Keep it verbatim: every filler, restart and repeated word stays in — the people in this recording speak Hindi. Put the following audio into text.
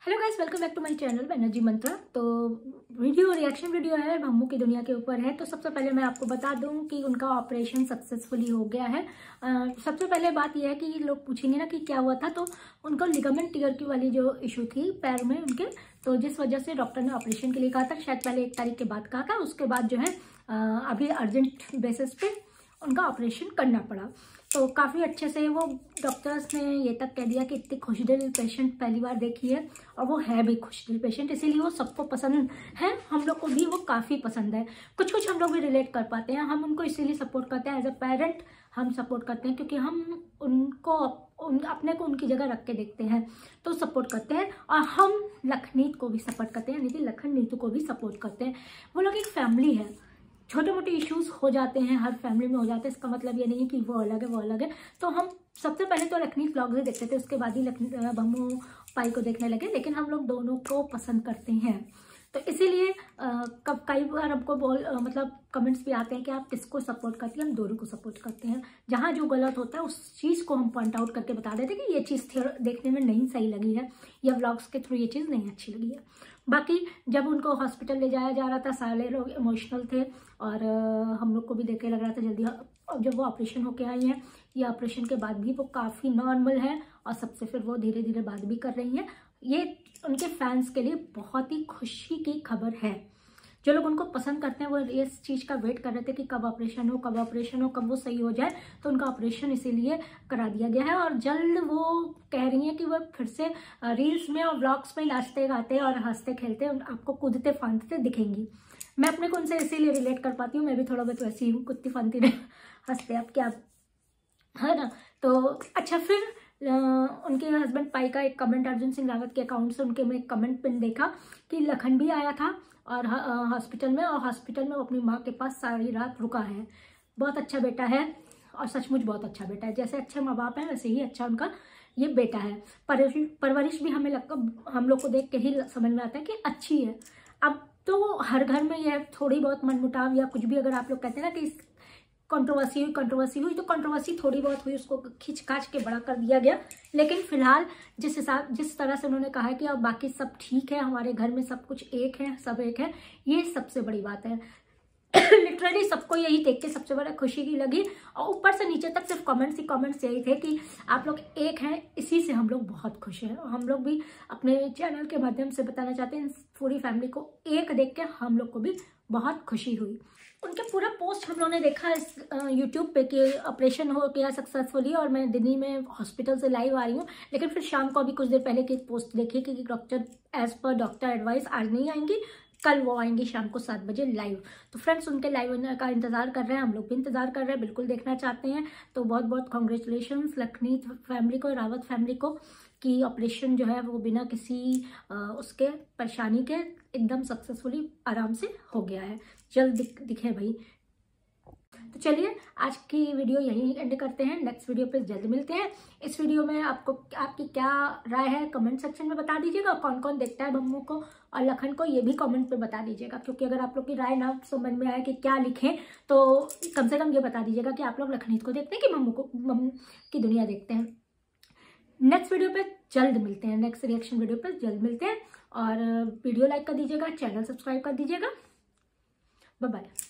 Hello guys, welcome back to my channel Energy Mantra. तो वीडियो रिएक्शन वीडियो है, भम्मू की दुनिया के ऊपर है। तो सबसे पहले मैं आपको बता दूं कि उनका ऑपरेशन सक्सेसफुली हो गया है। आ, सबसे पहले बात यह है कि लोग पूछेंगे ना कि क्या हुआ था, तो उनको लिगामेंट टियर की वाली जो इशू थी पैर में उनके, तो जिस वजह से डॉक्टर ने ऑपरेशन के लिए कहा था, शायद पहले एक तारीख के बाद कहा था, उसके बाद जो है आ, अभी अर्जेंट बेसिस पे उनका ऑपरेशन करना पड़ा। तो काफ़ी अच्छे से वो डॉक्टर्स ने ये तक कह दिया कि इतनी खुशदिल पेशेंट पहली बार देखी है, और वो है भी खुशदिल पेशेंट, इसीलिए वो सबको पसंद है। हम लोग को भी वो काफ़ी पसंद है। कुछ कुछ हम लोग भी रिलेट कर पाते हैं, हम उनको इसीलिए सपोर्ट करते हैं। एज अ पेरेंट हम सपोर्ट करते हैं क्योंकि हम उनको उन, अपने को उनकी जगह रख के देखते हैं, तो सपोर्ट करते हैं। और हम लखनीत को भी सपोर्ट करते हैं, यानी कि लखन नीतू को भी सपोर्ट करते हैं। वो लोग एक फैमिली है। छोटे मोटे इश्यूज हो जाते हैं, हर फैमिली में हो जाते हैं, इसका मतलब ये नहीं है कि वो अलग है वो अलग है। तो हम सबसे पहले तो लखनी व्लॉग्स ही देखते थे, उसके बाद ही लखनी भम्मू पाई को देखने लगे, लेकिन हम लोग दोनों को पसंद करते हैं। तो इसीलिए कब कई बार हमको बोल आ, मतलब कमेंट्स भी आते हैं कि आप किसको सपोर्ट करती हैं। हम दोनों को सपोर्ट करते हैं। जहाँ जो गलत होता है उस चीज़ को हम पॉइंट आउट करके बता देते हैं कि ये चीज़ देखने में नहीं सही लगी है, या व्लॉग्स के थ्रू ये चीज़ नहीं अच्छी लगी है। बाकी जब उनको हॉस्पिटल ले जाया जा रहा था, सारे लोग इमोशनल थे, और हम लोग को भी देख के लग रहा था जल्दी। अब जब वो ऑपरेशन होके आई हैं, ये ऑपरेशन के बाद भी वो काफ़ी नॉर्मल है, और सबसे फिर वो धीरे धीरे बात भी कर रही हैं। ये उनके फैंस के लिए बहुत ही खुशी की खबर है। जो लोग उनको पसंद करते हैं वो इस चीज़ का वेट कर रहे थे कि कब ऑपरेशन हो कब ऑपरेशन हो कब वो सही हो जाए। तो उनका ऑपरेशन इसीलिए करा दिया गया है, और जल्द वो कह रही हैं कि वो फिर से रील्स में और व्लॉग्स में नाचते गाते और हंसते खेलते आपको कूदते फांदते दिखेंगी। मैं अपने को उनसे इसीलिए रिलेट कर पाती हूँ, मैं भी थोड़ा बहुत वैसी हूँ, कुत्ती फांदती नहीं हंसते, अब क्या है ना। तो अच्छा, फिर Uh, उनके हस्बैंड पाई का एक कमेंट अर्जुन सिंह रावत के अकाउंट से उनके में एक कमेंट पिन देखा कि लखन भी आया था और हॉस्पिटल में, और हॉस्पिटल में वो अपनी माँ के पास सारी रात रुका है। बहुत अच्छा बेटा है, और सचमुच बहुत अच्छा बेटा है। जैसे अच्छे माँ बाप हैं वैसे ही अच्छा उनका ये बेटा है। परवरिश भी हमें लगता, हम लोग को देख के ही समझ में आता है कि अच्छी है। अब तो हर घर में यह थोड़ी बहुत मनमुटाव या कुछ भी, अगर आप लोग कहते हैं ना कि कंट्रोवर्सी हुई कंट्रोवर्सी हुई तो कंट्रोवर्सी थोड़ी बहुत हुई, उसको खींच खाच के बड़ा कर दिया गया। लेकिन फिलहाल जिस हिसाब जिस तरह से उन्होंने कहा है कि अब बाकी सब ठीक है, हमारे घर में सब कुछ एक है, सब एक है, ये सबसे बड़ी बात है। लिटरली सबको यही देख के सबसे बड़ा खुशी की लगी, और ऊपर से नीचे तक सिर्फ कमेंट्स ही कमेंट्स यही थे कि आप लोग एक हैं। इसी से हम लोग बहुत खुश हैं, और हम लोग भी अपने चैनल के माध्यम से बताना चाहते हैं, पूरी फैमिली को एक देख के हम लोग को भी बहुत खुशी हुई। उनके पूरा पोस्ट हम लोगों ने देखा इस यूट्यूब पे कि ऑपरेशन हो गया सक्सेसफुली, और मैं दिल्ली में हॉस्पिटल से लाइव आ रही हूँ। लेकिन फिर शाम को अभी कुछ देर पहले की पोस्ट देखी कि डॉक्टर एज पर डॉक्टर एडवाइस आज नहीं आएंगी, कल वो आएंगी शाम को सात बजे लाइव। तो फ्रेंड्स उनके लाइव का इंतजार कर रहे हैं, हम लोग भी इंतजार कर रहे हैं, बिल्कुल देखना चाहते हैं। तो बहुत बहुत कॉन्ग्रेचुलेशन लखनी फैमिली को, रावत फैमिली को, कि ऑपरेशन जो है वो बिना किसी आ, उसके परेशानी के एकदम सक्सेसफुली आराम से हो गया है। जल्द दिख, दिखे भाई। तो चलिए आज की वीडियो यहीं एंड करते हैं, नेक्स्ट वीडियो पे जल्द मिलते हैं। इस वीडियो में आपको आपकी क्या राय है कमेंट सेक्शन में बता दीजिएगा। कौन कौन देखता है भम्मू को और लखन को, ये भी कमेंट पे बता दीजिएगा, क्योंकि अगर आप लोग की राय ना समझ में आए कि क्या लिखें, तो कम से कम ये बता दीजिएगा कि आप लोग लखनीत को देखते हैं कि भम्मू को भम्मू की दुनिया देखते हैं। नेक्स्ट वीडियो पे जल्द मिलते हैं, नेक्स्ट रिएक्शन वीडियो पे जल्द मिलते हैं, और वीडियो लाइक कर दीजिएगा, चैनल सब्सक्राइब कर दीजिएगा। Bye bye.